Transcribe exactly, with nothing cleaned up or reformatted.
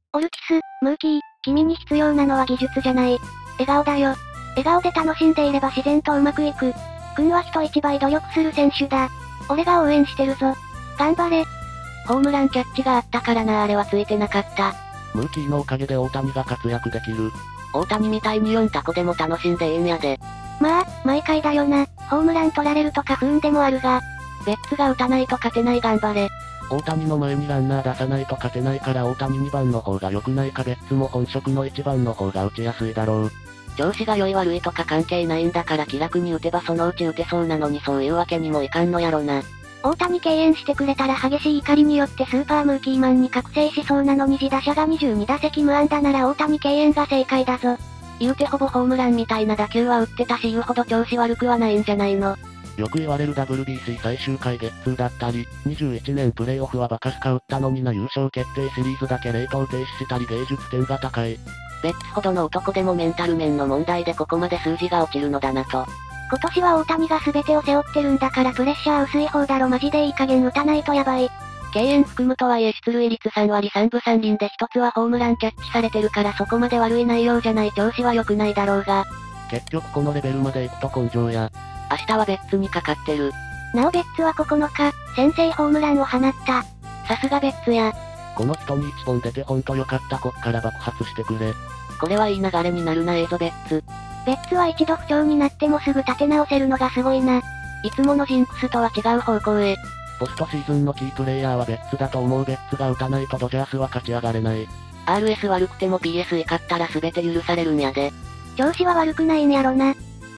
オルティス、ムーキー、君に必要なのは技術じゃない。笑顔だよ。笑顔で楽しんでいれば自然とうまくいく。君は人一倍努力する選手だ。俺が応援してるぞ。頑張れ。 ホームランキャッチがあったからなあれはついてなかった。 ムーキーのおかげで大谷が活躍できる。 大谷みたいによんタコでも楽しんでいいんやで。 まあ、毎回だよな。ホームラン取られるとか不運でもあるが。 ベッツが打たないと勝てない頑張れ。 大谷の前にランナー出さないと勝てないから大谷にばんの方が良くないかベッツも本職のいちばんの方が打ちやすいだろう。 調子が良い悪いとか関係ないんだから気楽に打てばそのうち打てそうなのにそういうわけにもいかんのやろな。 大谷敬遠してくれたら激しい怒りによってスーパームーキーマンに覚醒しそうなのに自打者がにじゅうに打席無安打なら大谷敬遠が正解だぞ。 言うてほぼホームランみたいな打球は打ってたし言うほど調子悪くはないんじゃないの。 よく言われる ダブリュービーシー 最終回ゲッツーだったり、にじゅういちねんプレイオフはバカスカ打ったのにな優勝決定シリーズだけ冷凍停止したり芸術点が高い。 ベッツほどの男でもメンタル面の問題でここまで数字が落ちるのだなと。 今年は大谷が全てを背負ってるんだからプレッシャー薄い方だろマジでいい加減打たないとやばい。 敬遠含むとはいえ出塁率さんわりさんぶさんりんでひとつはホームランキャッチされてるからそこまで悪い内容じゃない調子は良くないだろうが。 結局このレベルまで行くと根性や。 明日はベッツにかかってる。 なおベッツはここのか、先制ホームランを放った。 さすがベッツや。 この人にいっぽん出てほんとよかったこっから爆発してくれ。 これはいい流れになるなええぞベッツ。 ベッツは一度不調になってもすぐ立て直せるのがすごいな。 いつものジンクスとは違う方向へ。 ポストシーズンのキープレイヤーはベッツだと思うベッツが打たないとドジャースは勝ち上がれない。 アールエス 悪くても ピーエス 怒ったら全て許されるんやで。 調子は悪くないんやろな。